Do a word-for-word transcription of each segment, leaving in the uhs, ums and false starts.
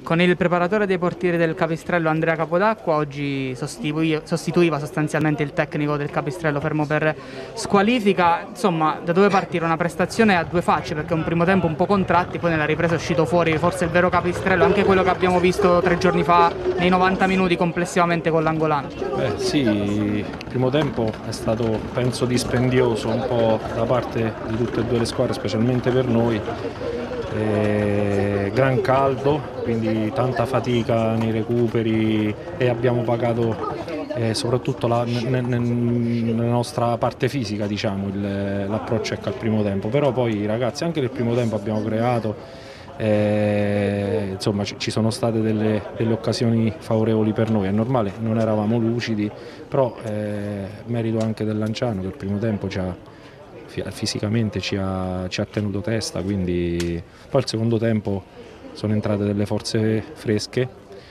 con il preparatore dei portieri del Capistrello Andrea Capodacqua, oggi sostituiva, sostituiva sostanzialmente il tecnico del Capistrello fermo per squalifica. Insomma, da dove partire? Una prestazione a due facce, perché un primo tempo un po' contratti, poi nella ripresa è uscito fuori forse il vero Capistrello, anche quello che abbiamo visto tre giorni fa nei novanta minuti complessivamente con l'Angolano. Beh sì, il primo tempo è stato penso dispendioso un po' da parte di tutte e due le squadre, specialmente per noi. Eh, gran caldo, quindi tanta fatica nei recuperi e abbiamo pagato eh, soprattutto la, nella nostra parte fisica, diciamo, l'approccio ecco, al primo tempo, però poi i ragazzi anche nel primo tempo abbiamo creato, eh, insomma ci sono state delle, delle occasioni favorevoli per noi, è normale, non eravamo lucidi, però eh, merito anche del Lanciano che il primo tempo ci ha fisicamente ci ha, ci ha tenuto testa, quindi poi il secondo tempo sono entrate delle forze fresche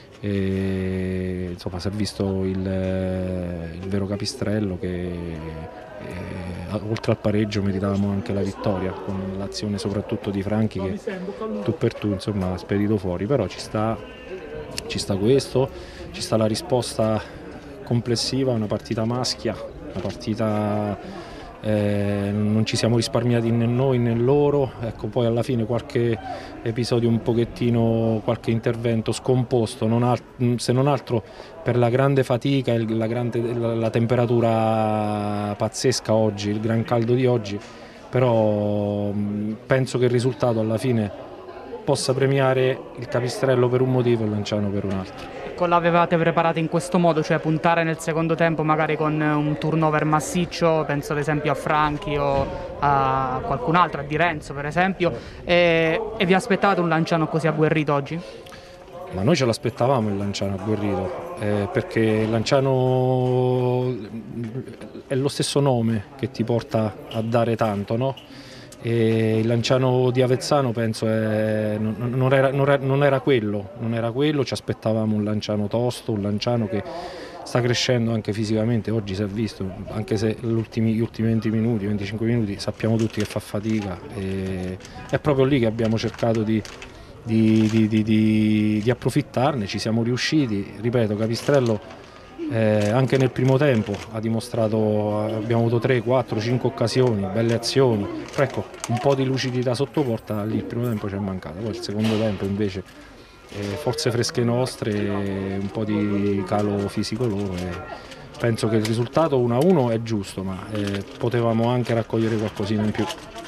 e insomma si è visto il, il vero Capistrello che eh, oltre al pareggio meritavamo anche la vittoria con l'azione soprattutto di Franchi che tu per tu insomma ha spedito fuori, però ci sta, ci sta questo, ci sta la risposta complessiva, una partita maschia, una partita Eh, non ci siamo risparmiati né noi né loro, ecco, poi alla fine qualche episodio un pochettino, qualche intervento scomposto, non se non altro per la grande fatica e la, grande, la, la temperatura pazzesca oggi, il gran caldo di oggi, però penso che il risultato alla fine possa premiare il Capistrello per un motivo e il Lanciano per un altro. L'avevate preparato in questo modo, cioè puntare nel secondo tempo magari con un turnover massiccio, penso ad esempio a Franchi o a qualcun altro, a Di Renzo per esempio, e, e vi aspettavate un Lanciano così agguerrito oggi? Ma noi ce l'aspettavamo il Lanciano agguerrito, eh, perché il Lanciano è lo stesso nome che ti porta a dare tanto, no? E il Lanciano di Avezzano penso è, non, non, era, non, era, non era quello, non era quello, ci aspettavamo un Lanciano tosto, un Lanciano che sta crescendo anche fisicamente, oggi si è visto, anche se gli ultimi, gli ultimi venti minuti, venticinque minuti sappiamo tutti che fa fatica e è proprio lì che abbiamo cercato di, di, di, di, di, di approfittarne, ci siamo riusciti, ripeto Capistrello Eh, anche nel primo tempo ha dimostrato, abbiamo avuto tre, quattro, cinque occasioni, belle azioni, però ecco, un po' di lucidità sotto porta, lì il primo tempo ci è mancato, poi il secondo tempo invece eh, forze fresche nostre, un po' di calo fisico loro e penso che il risultato uno a uno è giusto, ma eh, potevamo anche raccogliere qualcosina in più.